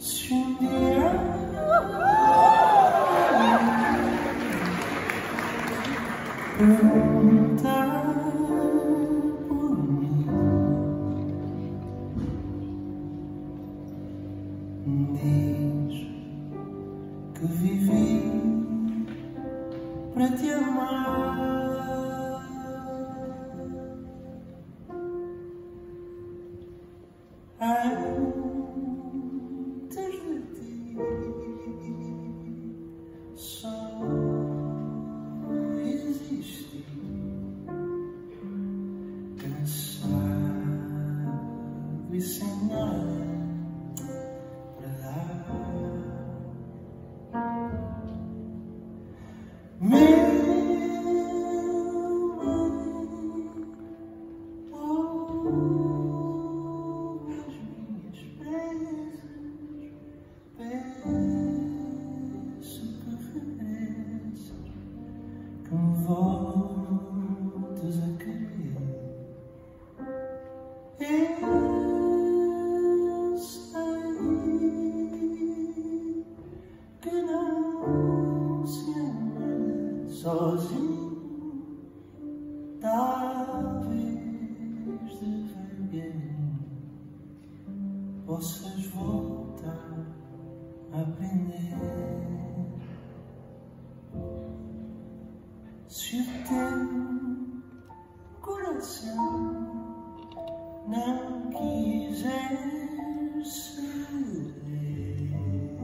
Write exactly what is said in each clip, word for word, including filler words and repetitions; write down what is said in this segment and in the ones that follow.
Se um dia perguntar por mim, diz que vivi para te amar. Antes de ti só existi cansado e sem nada para dar. Que me voltes a querer. Eu sei que não se ama sozinho, talvez devagarinho possas voltar a aprender. Se o teu coração não quiser ceder,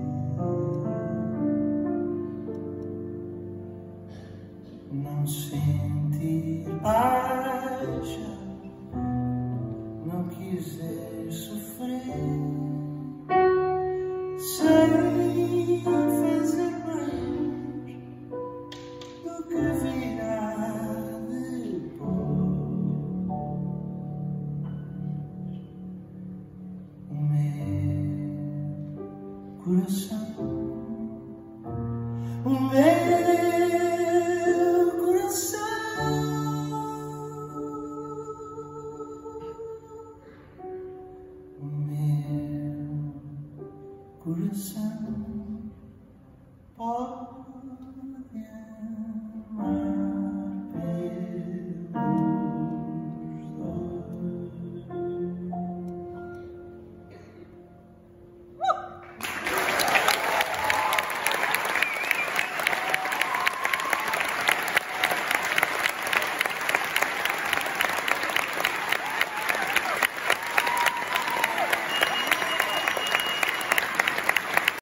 não sentir paixão, não quiser sofrer, sem fazer mais do que virá depois. O meu coração, o meu coração, o meu coração pode